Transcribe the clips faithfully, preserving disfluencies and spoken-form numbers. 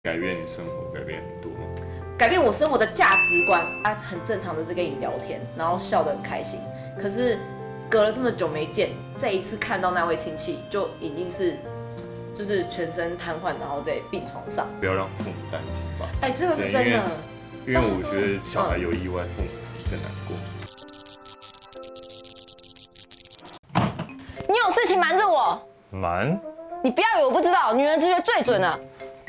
改变你生活，改变很多吗？ 改变我生活的价值观。他很正常的在跟你聊天，然后笑得很开心。可是隔了这么久没见，再一次看到那位亲戚，就已经是就是全身瘫痪，然后在病床上。 不要让父母担心吧。 哎、欸，这个是真的。 因为我觉得小孩有意外，父母更难过。 你有事情瞒着我？ 瞒？ 你不要以为我不知道，女人直觉最准了。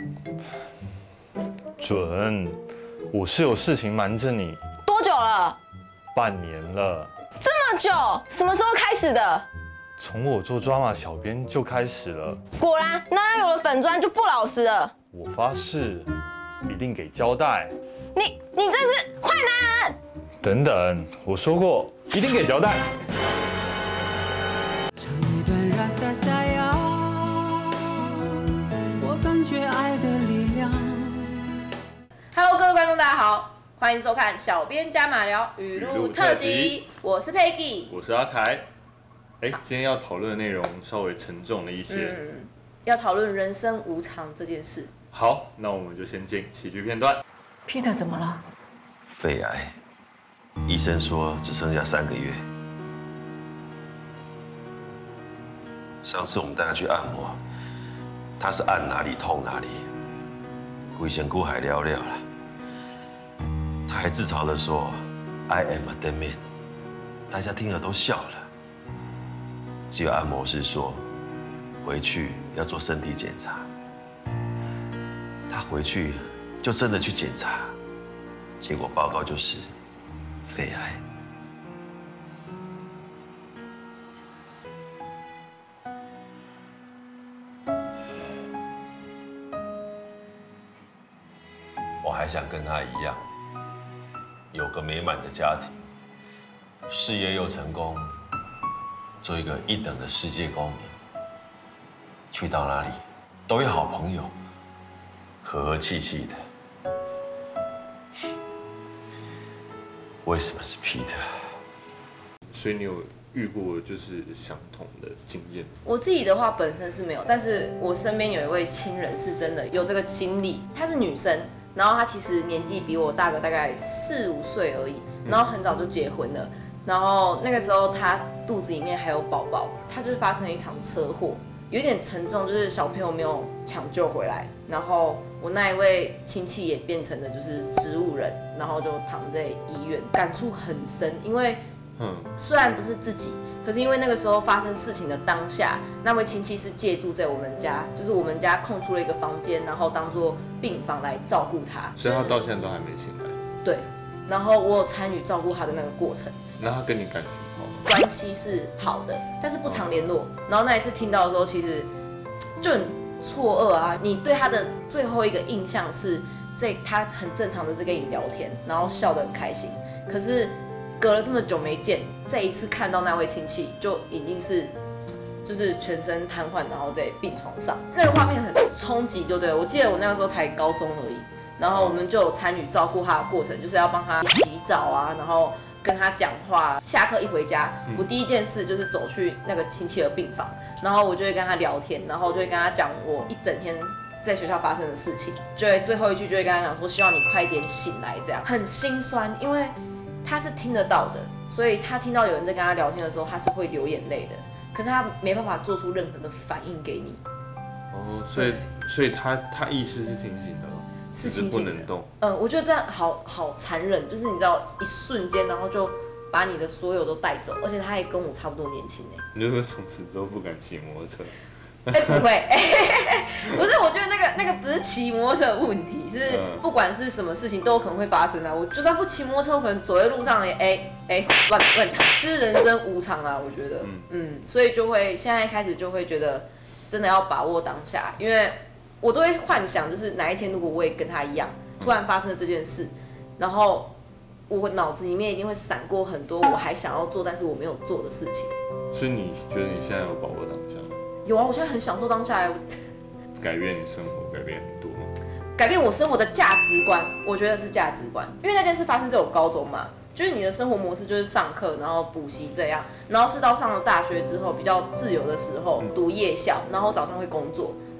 准，我是有事情瞒着你。 多久了？ 半年了。 这么久？什么时候开始的？ 从我做抓马小编就开始了。 果然，男人有了粉砖就不老实了。 我发誓，一定给交代。 你你真是坏男人！ 等等，我说过一定给交代。 唱一段拉萨萨呀，我感觉爱的力量。 Hello， 各位观众，大家好，欢迎收看小编加码聊语录特辑，我是 Peggy， 我是阿凯。哎，今天要讨论的内容稍微沉重了一些， 嗯，要讨论人生无常这件事。 好，那我们就先进喜剧片段。 Peter 怎么了？ 肺癌，医生说只剩下三个月。上次我们带他去按摩，他是按哪里痛哪里，鬼仙姑还聊聊了。他还自嘲地说 ：“I am a dead man。”大家听了都笑了。只有按摩师说，回去要做身体检查。他回去就真的去检查，结果报告就是肺癌。我还想跟他一样，有个美满的家庭，事业又成功，做一个一等的世界公民，去到哪里都有好朋友，和和气气的。为什么是 Peter？ 所以你有遇过就是相同的经验？ 我自己的话本身是没有，但是我身边有一位亲人是真的有这个经历。她是女生，然后她其实年纪比我大个大概四五岁而已，然后很早就结婚了。然后那个时候她肚子里面还有宝宝，她就是发生了一场车祸，有点沉重，就是小朋友没有抢救回来，然后我那一位亲戚也变成了就是植物人，然后就躺在医院，感触很深。因为，嗯，虽然不是自己，可是因为那个时候发生事情的当下，那位亲戚是借住在我们家，就是我们家空出了一个房间，然后当做病房来照顾他， 所以他到现在都还没醒来。 对，然后我有参与照顾他的那个过程。 那他跟你感情好吗？ 关系是好的，但是不常联络。然后那一次听到的时候，其实就很错愕啊！你对他的最后一个印象是在他很正常的在跟你聊天，然后笑得很开心。可是隔了这么久没见，再一次看到那位亲戚，就已经是就是全身瘫痪，然后在病床上，那个画面很冲击，就对了。我记得我那个时候才高中而已，然后我们就有参与照顾他的过程，就是要帮他洗澡啊，然后跟他讲话。下课一回家，我第一件事就是走去那个亲戚的病房，然后我就会跟他聊天，然后就会跟他讲我一整天在学校发生的事情，就会最后一句就会跟他讲说，希望你快点醒来，这样很心酸，因为他是听得到的，所以他听到有人在跟他聊天的时候，他是会流眼泪的，可是他没办法做出任何的反应给你。 哦，所以所以他他意识是清醒的。 是清醒的， 不能动。 嗯，我觉得这样好好残忍，就是你知道，一瞬间，然后就把你的所有都带走，而且他也跟我差不多年轻哎。 你会不会从此之后不敢骑摩托车？ 哎、欸，不会，欸、不是，我觉得那个那个不是骑摩托车的问题，是不管是什么事情都有可能会发生啊。我就算不骑摩托车，我可能走在路上也哎哎乱乱讲，就是人生无常啊。我觉得，嗯, 嗯，所以就会现在开始就会觉得，真的要把握当下，因为我都会幻想，就是哪一天如果我也跟他一样，突然发生了这件事，然后我脑子里面一定会闪过很多我还想要做但是我没有做的事情。 所以你觉得你现在有把握当下吗？ 有啊，我现在很享受当下。 改变你生活，改变很多吗？ 改变我生活的价值观，我觉得是价值观，因为那件事发生在我高中嘛。就是你的生活模式就是上课，然后补习这样，然后是到上了大学之后比较自由的时候，读夜校，然后早上会工作，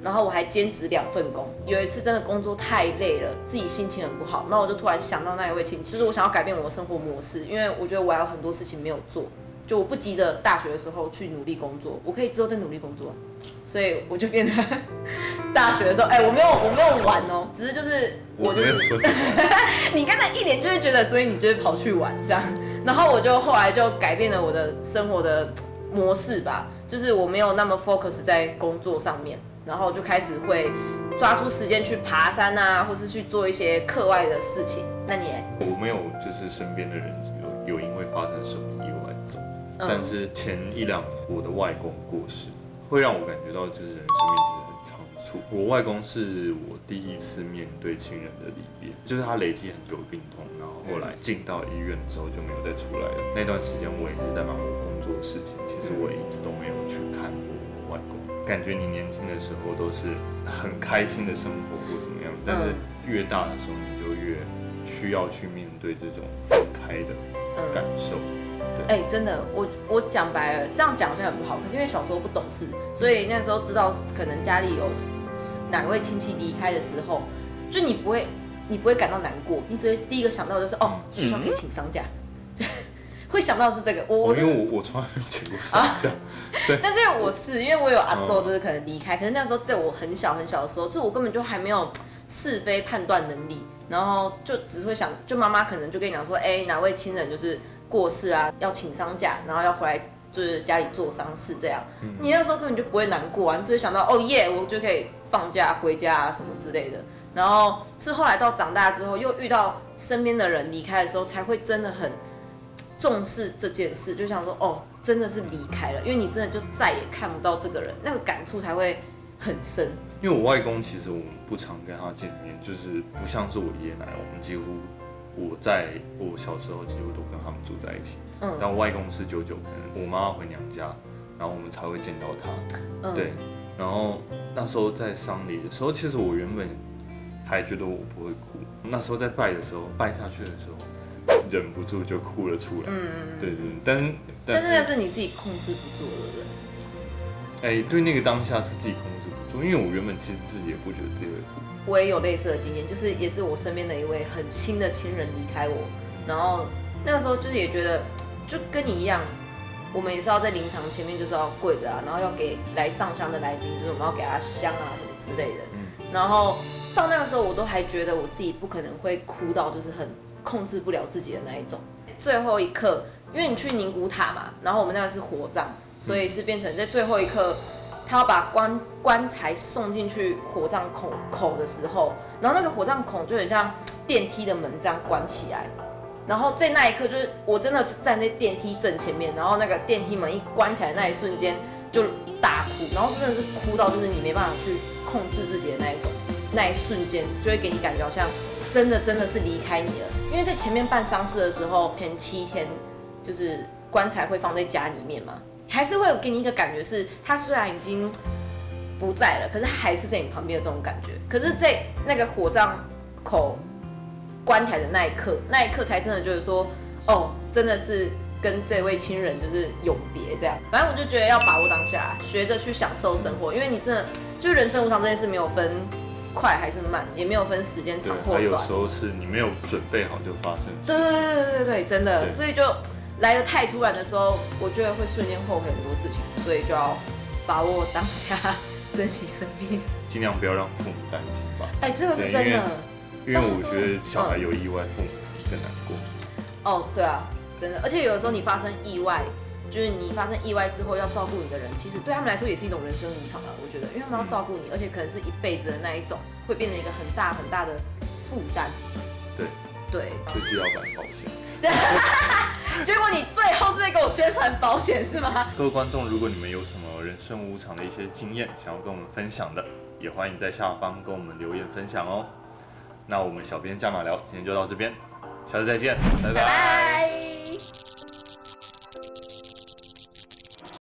然后我还兼职两份工。有一次真的工作太累了，自己心情很不好，那我就突然想到那一位亲戚，就是我想要改变我的生活模式，因为我觉得我还有很多事情没有做，就我不急着大学的时候去努力工作，我可以之后再努力工作。所以我就变成大学的时候，哎、欸，我没有我没有玩哦，只是就是我就是你刚才一脸就是觉得，所以你就是跑去玩这样，然后我就后来就改变了我的生活的模式吧，就是我没有那么 focus 在工作上面，然后就开始会抓出时间去爬山啊，或是去做一些课外的事情。那你呢？ 我没有就是身边的人有有因为发生什么意外走，嗯、但是前一两年我的外公过世。会让我感觉到，就是人生命其实很仓促。我外公是我第一次面对亲人的离别，就是他累积很久的病痛，然后后来进到医院之后就没有再出来了。那段时间我也是在忙我工作的事情，其实我也一直都没有去看过我外公。感觉你年轻的时候都是很开心的生活或怎么样，但是越大的时候你就越需要去面对这种分开的感受。 哎、欸，真的，我我讲白了，这样讲好像很不好，可是因为小时候不懂事，所以那时候知道可能家里有哪位亲戚离开的时候，就你不会，你不会感到难过，你只会第一个想到的就是哦，学校可以请丧假，嗯、会想到的是这个。我我、 哦、因为我我从来没有请过丧假， 啊、但是因为我是因为我有阿祖就是可能离开，可是那时候在我很小很小的时候，就我根本就还没有是非判断能力，然后就只会想，就妈妈可能就跟你讲说，哎、欸，哪位亲人就是过世啊，要请丧假，然后要回来就是家里做丧事这样。嗯、你那时候根本就不会难过啊，你只会想到哦耶，我就可以放假回家啊什么之类的。然后是后来到长大之后，又遇到身边的人离开的时候，才会真的很重视这件事，就想说哦，真的是离开了，因为你真的就再也看不到这个人，那个感触才会很深。 因为我外公其实我们不常跟他见面，就是不像是我爷爷奶奶，我们几乎。我在我小时候几乎都跟他们住在一起，嗯，但我外公是久久可能我妈妈回娘家，然后我们才会见到他，嗯、对，然后那时候在丧礼的时候，其实我原本还觉得我不会哭，那时候在拜的时候，拜下去的时候，忍不住就哭了出来，嗯嗯，对对，但是但是那是你自己控制不住的， 哎、欸，对，那个当下是自己控制不住，因为我原本其实自己也不觉得自己会哭。 我也有类似的经验，就是也是我身边的一位很亲的亲人离开我，然后那个时候就是也觉得，就跟你一样，我们也是要在灵堂前面就是要跪着啊，然后要给来上香的来宾，就是我们要给他香啊什么之类的。嗯、然后到那个时候，我都还觉得我自己不可能会哭到就是很控制不了自己的那一种。最后一刻，因为你去宁古塔嘛，然后我们那个是火葬，所以是变成在最后一刻。他要把棺棺材送进去火葬孔口的时候，然后那个火葬孔就很像电梯的门这样关起来，然后在那一刻就是我真的站在电梯正前面，然后那个电梯门一关起来那一瞬间就大哭，然后真的是哭到就是你没办法去控制自己的那一种，那一瞬间就会给你感觉好像真的真的是离开你了，因为在前面办丧事的时候前七天就是棺材会放在家里面嘛。还是会有给你一个感觉是，他虽然已经不在了，可是他还是在你旁边的这种感觉。可是，在那个火葬口关起来的那一刻，那一刻才真的就是说，哦，真的是跟这位亲人就是永别这样。反正我就觉得要把握当下，学着去享受生活，因为你真的就是人生无常这件事没有分快还是慢，也没有分时间长或短。 还有时候是你没有准备好就发生。 对对对对对对，真的，所以就。来得太突然的时候，我觉得会瞬间后悔很多事情，所以就要把握当下，珍惜生命， 尽量不要让父母担心吧。 哎、欸，这个是真的， 因为我觉得小孩有意外，父母更难过。 哦，对啊，真的，而且有的时候你发生意外，就是你发生意外之后要照顾你的人，其实对他们来说也是一种人生无常啊。我觉得，因为他们要照顾你，而且可能是一辈子的那一种，会变成一个很大很大的负担。 对对， 所以就要买保险。 结果你最后是在给我宣传保险是吗？ 各位观众，如果你们有什么人生无常的一些经验想要跟我们分享的，也欢迎在下方跟我们留言分享哦。那我们小编加码聊今天就到这边，下次再见，拜拜。 拜拜。